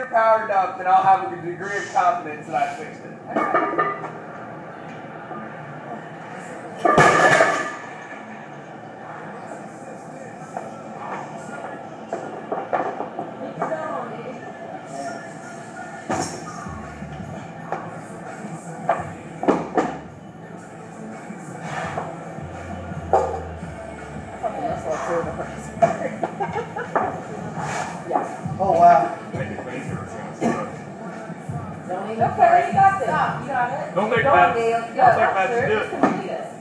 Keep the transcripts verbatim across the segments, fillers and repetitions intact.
powered up, then I'll have a degree of confidence that I fixed it. Oh, wow. Okay, you got this. You got it. Don't think Don't about be. it. Go. Don't think about it. Sure, Do just it. complete it.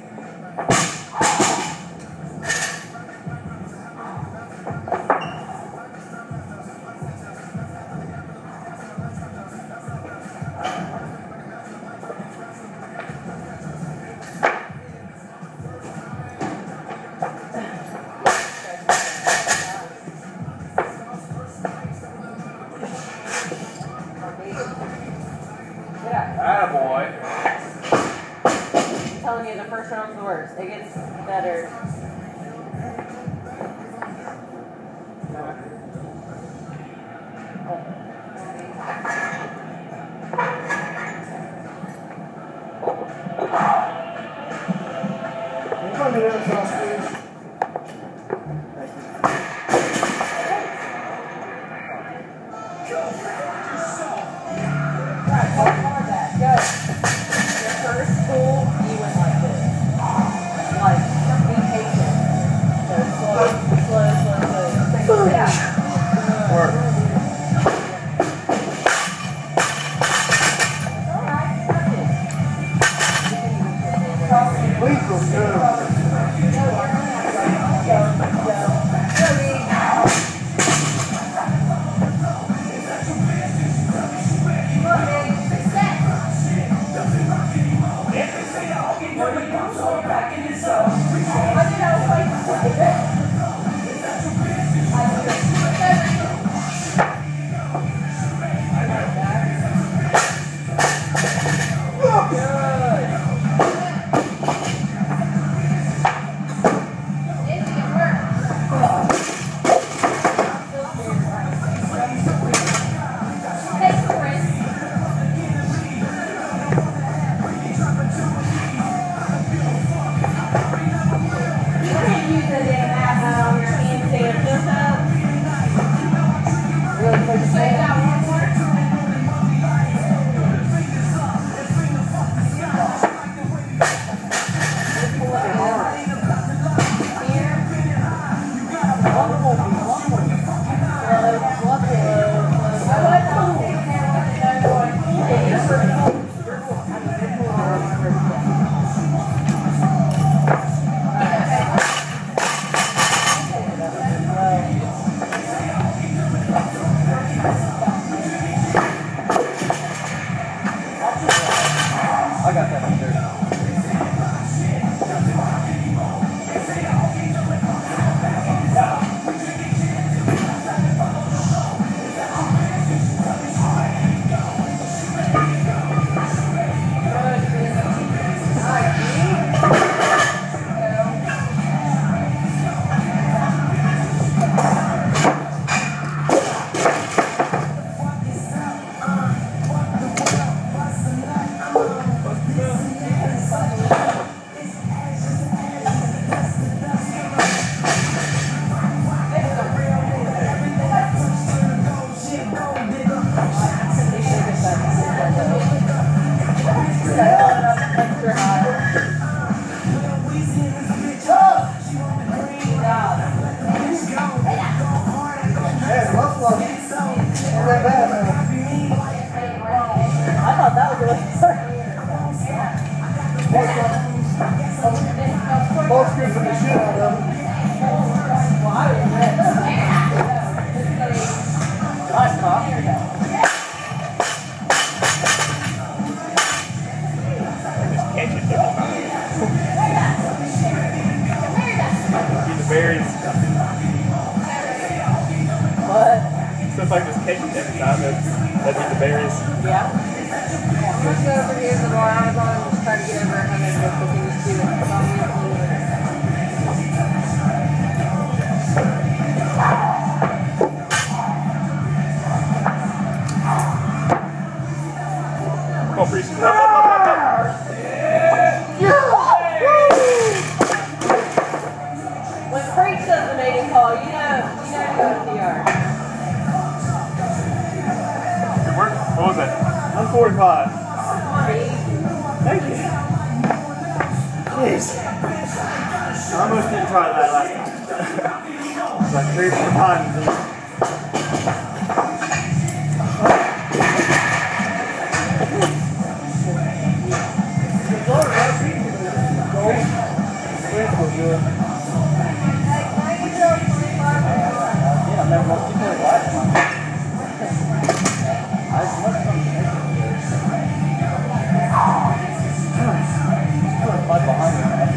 Attaboy. I'm telling you, the first round's the worst. It gets better. You want me to do this, please? Thank you. Right, hold on that. Good. Your first school, you went like this. Like, be patient. So slow, slow, slow, slow. Yeah. Work. Please was good. I got that up there. Yeah, Buffalo. Not that bad, man. I thought that was really Both scooping the shit out of them. Nice talk. Just catch it every time. Get the berries. What? Stuff like just catch it every time. That's, that's eat the berries. Yeah. I'm going to go over here to the bar Amazon and just try to get over one hundred just because he's doing it. Come on, Priest. Up, up, up, up, up. When Preach does the mating call, you know, you know you go to P R. Good work. What was that? I'm forty-five. Come on, B. Thank you. Jeez. I almost didn't try that last time. It's like three or four times. And yeah, man, most people are last time. I just must come to make it. Right behind me, man.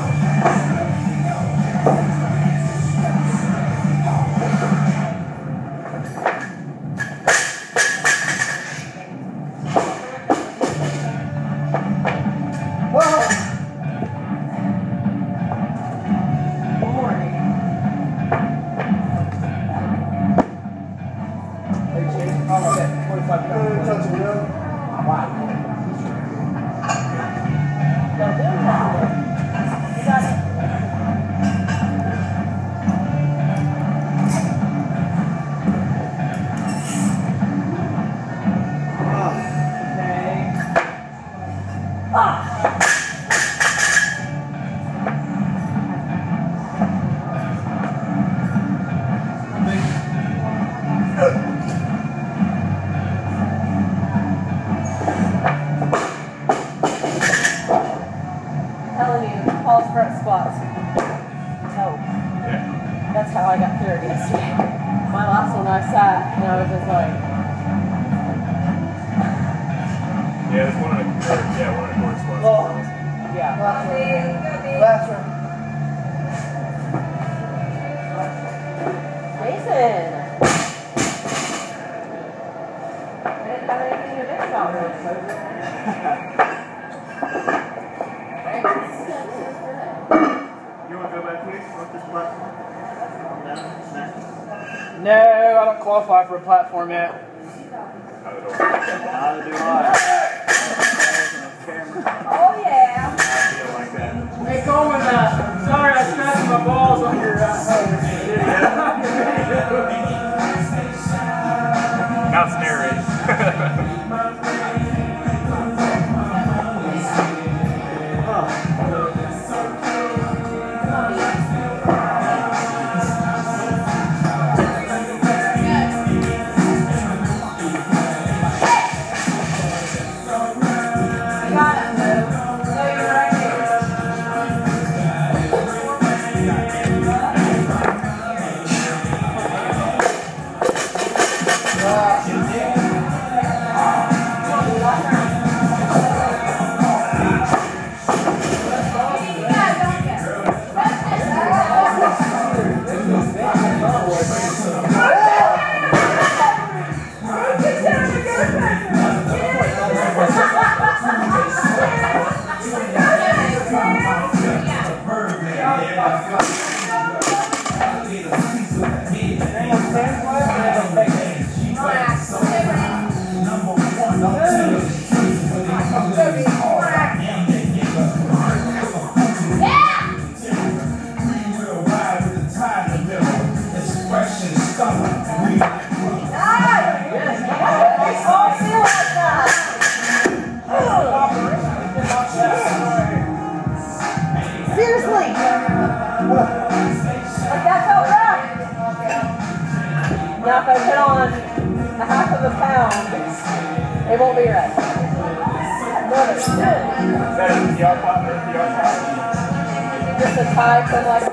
That's how I got through it yesterday. My last one I sat and I was just like, Yeah, there's one in the court. Yeah, one in the court spots. Oh. yeah. Last one. Jason! I didn't have anything to do about this. You want to go back, please? Off this platform? No, I don't qualify for a platform yet. Neither do I. Neither do I. Oh yeah! I feel like that. Hey Coleman, uh, sorry I scratched my balls on your uh, Now it's narrated. Seriously! Like that felt rough! Now if I put on a half of a pound, it won't be right. Love it. Is that a P R pot or a P R pot? Just a tie for like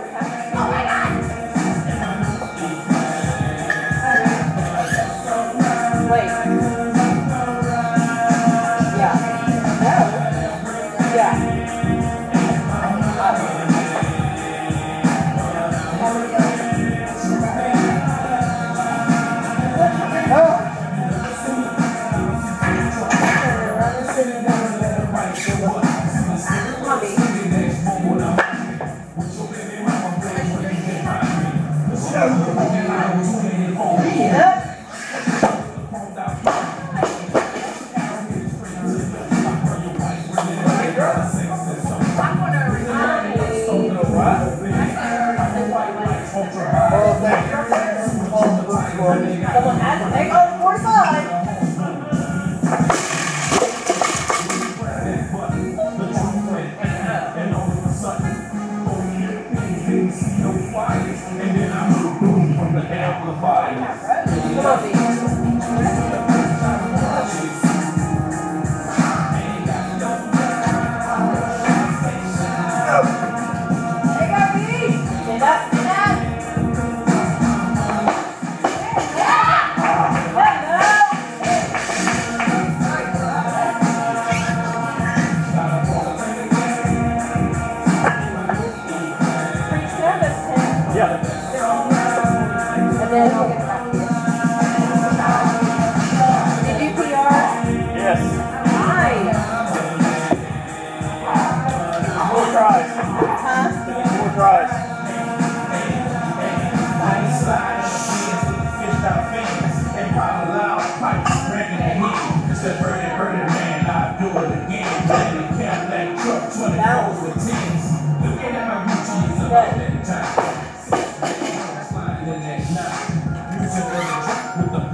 Wait. Yeah. No. Yeah.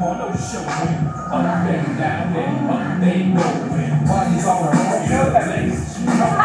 on, no show win. Up and down and up they go. Bodies on the road, legs.